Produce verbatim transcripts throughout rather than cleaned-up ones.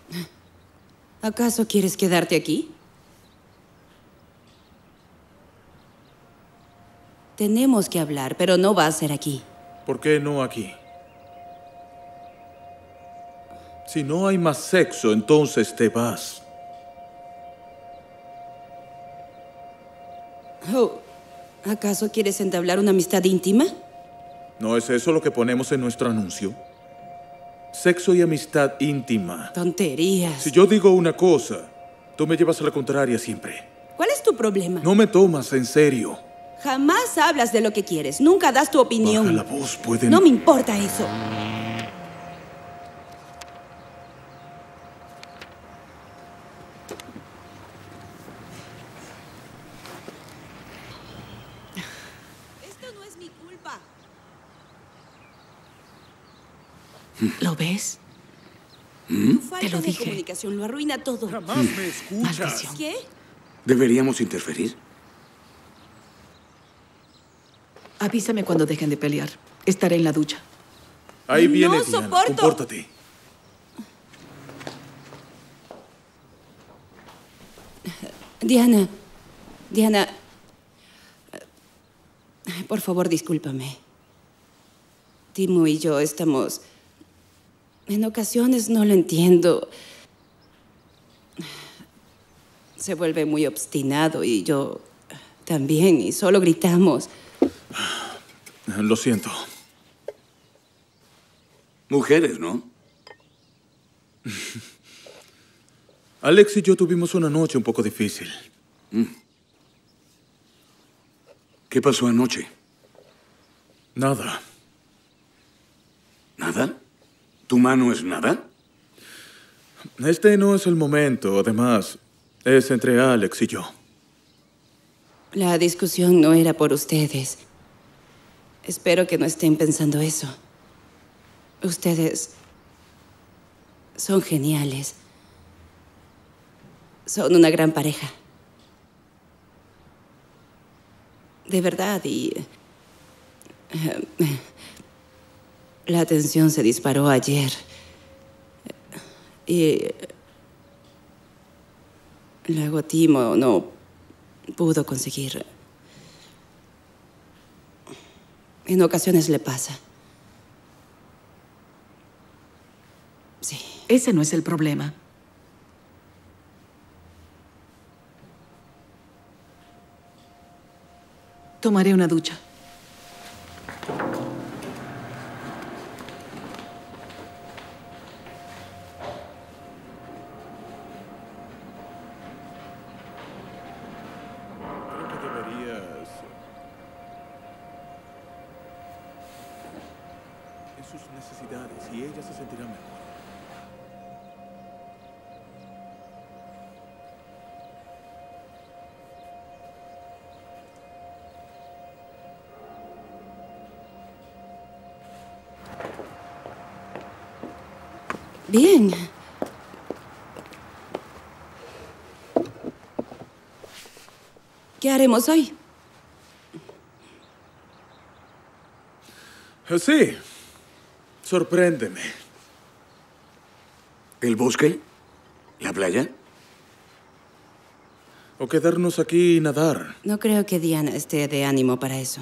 ¿Acaso quieres quedarte aquí? Tenemos que hablar, pero no va a ser aquí. ¿Por qué no aquí? Si no hay más sexo, entonces te vas. Oh, ¿acaso quieres entablar una amistad íntima? ¿No es eso lo que ponemos en nuestro anuncio? Sexo y amistad íntima. Tonterías. Si yo digo una cosa, tú me llevas a la contraria siempre. ¿Cuál es tu problema? No me tomas en serio. Jamás hablas de lo que quieres. Nunca das tu opinión. Baja la voz, pueden... No me importa eso. Esto no es mi culpa. ¿Lo ves? Tu falta Te lo de dije. comunicación lo arruina todo. Jamás me escuchas. Maldición. ¿Qué? ¿Deberíamos interferir? Avísame cuando dejen de pelear. Estaré en la ducha. Ahí No viene Diana. soporto. Compórtate. Diana. Diana. Por favor, discúlpame. Timo y yo estamos... En ocasiones no lo entiendo. Se vuelve muy obstinado y yo también, y solo gritamos. Lo siento. Mujeres, ¿no? Alex y yo tuvimos una noche un poco difícil. ¿Qué pasó anoche? Nada. ¿Nada? ¿Tu mano es nada? Este no es el momento. Además, es entre Alex y yo. La discusión no era por ustedes. Espero que no estén pensando eso. Ustedes son geniales. Son una gran pareja. De verdad, y... eh, la tensión se disparó ayer. Y... luego Timo no pudo conseguir... En ocasiones le pasa. Sí. Ese no es el problema. Tomaré una ducha. Creo que deberías... en sus necesidades y ella se sentirá mejor. Bien. ¿Qué haremos hoy? Sí. Sorpréndeme. ¿El bosque? ¿La playa? O quedarnos aquí y nadar. No creo que Diana esté de ánimo para eso.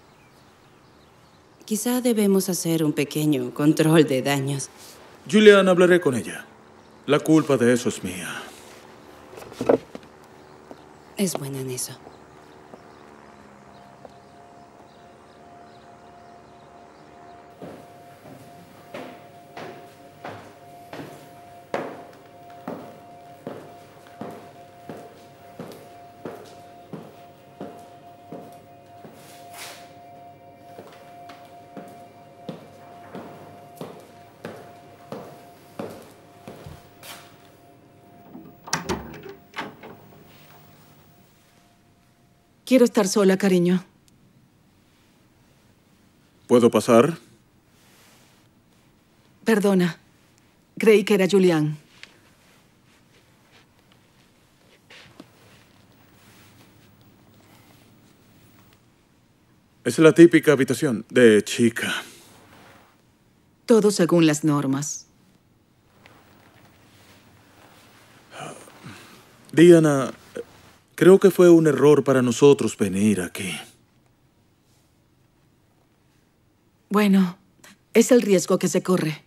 Quizá debemos hacer un pequeño control de daños. Julian, hablaré con ella. La culpa de eso es mía. Es buena en eso. Quiero estar sola, cariño. ¿Puedo pasar? Perdona. Creí que era Julián. Es la típica habitación de chica. Todo según las normas. Diana, creo que fue un error para nosotros venir aquí. Bueno, es el riesgo que se corre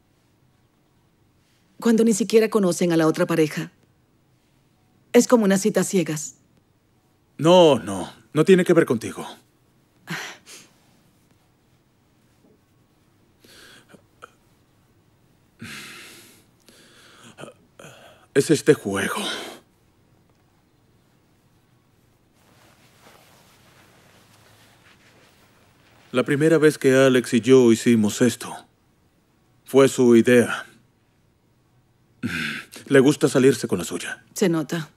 cuando ni siquiera conocen a la otra pareja. Es como una cita a ciegas. No, no, no tiene que ver contigo. Es este juego. La primera vez que Alex y yo hicimos esto, fue su idea. Le gusta salirse con la suya. Se nota.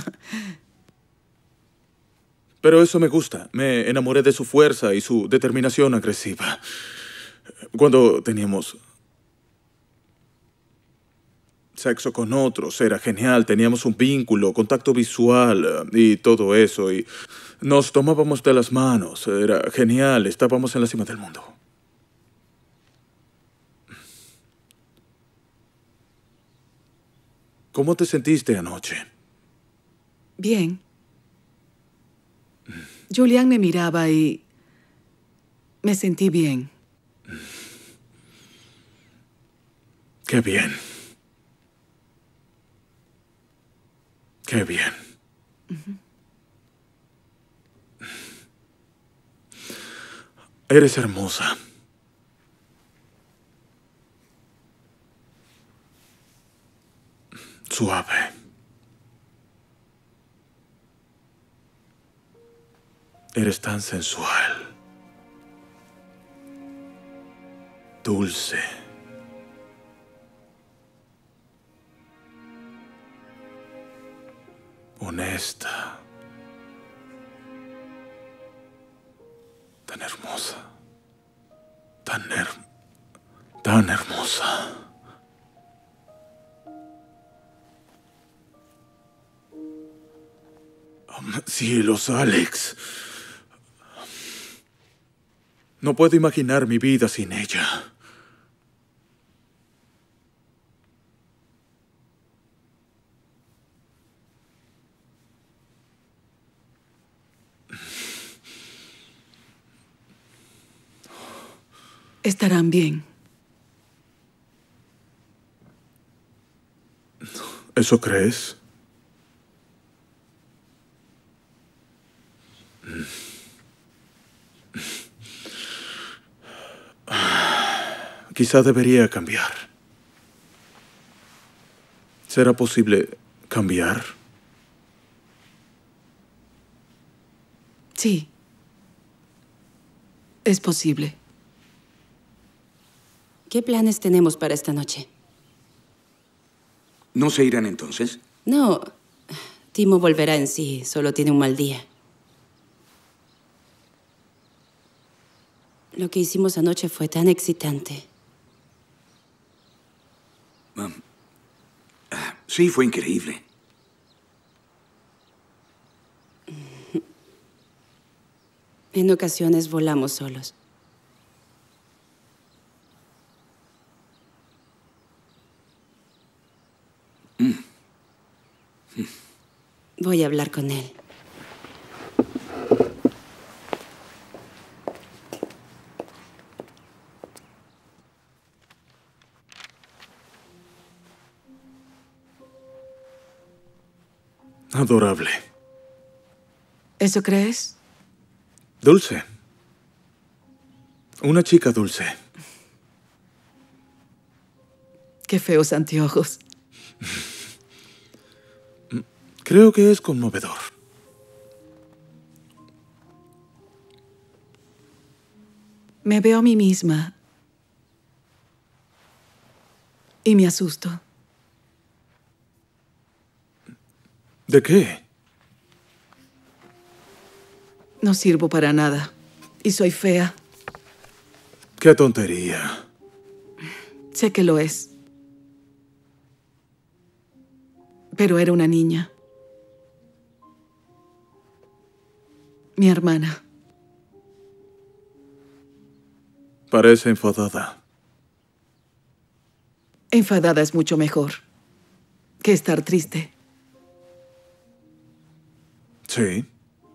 Pero eso me gusta. Me enamoré de su fuerza y su determinación agresiva. Cuando teníamos sexo con otros, era genial. Teníamos un vínculo, contacto visual y todo eso. Y nos tomábamos de las manos. Era genial. Estábamos en la cima del mundo. ¿Cómo te sentiste anoche? Bien. Julián me miraba y me sentí bien. Qué bien. Qué bien. Uh-huh. Eres hermosa. Suave. Eres tan sensual. Dulce. Honesta. Tan hermosa. Tan her... tan hermosa. Oh, cielos, Alex. No puedo imaginar mi vida sin ella. Estarán bien. ¿Eso crees? Quizá debería cambiar. ¿Será posible cambiar? Sí. Es posible. ¿Qué planes tenemos para esta noche? ¿No se irán entonces? No. Timo volverá en sí. Solo tiene un mal día. Lo que hicimos anoche fue tan excitante. Um, uh, sí, fue increíble. En ocasiones volamos solos. Mm. Mm. Voy a hablar con él. Adorable. ¿Eso crees? Dulce. Una chica dulce. Qué feos anteojos. Creo que es conmovedor. Me veo a mí misma y me asusto. ¿De qué? No sirvo para nada y soy fea. ¡Qué tontería! Sé que lo es. Pero era una niña. Mi hermana. Parece enfadada. Enfadada es mucho mejor que estar triste. Sí.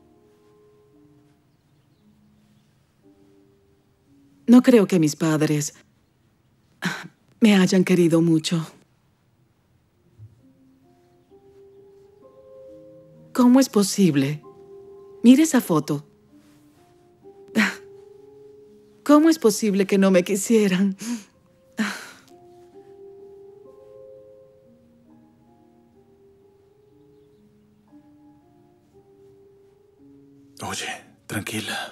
No creo que mis padres me hayan querido mucho. ¿Cómo es posible? Mire esa foto. ¿Cómo es posible que no me quisieran? Oye, tranquila.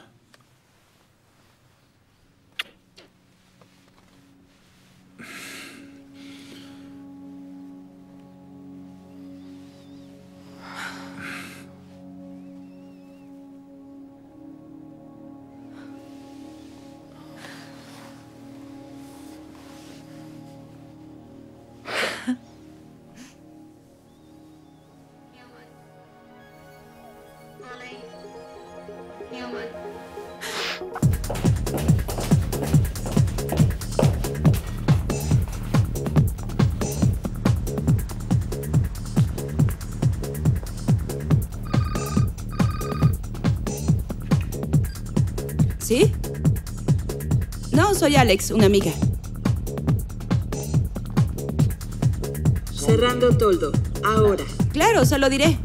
¿Sí? No, soy Alex, una amiga. Cerrando toldo. Ahora. Claro, se lo diré.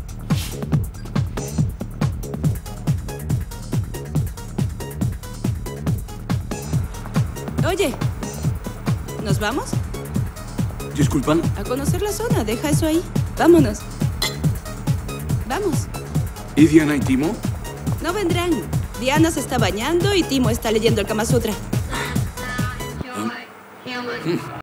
Oye, ¿nos vamos? ¿Disculpan? A conocer la zona, deja eso ahí. Vámonos. Vamos. ¿Y Diana y Timo? No vendrán. Diana se está bañando y Timo está leyendo el Kama Sutra.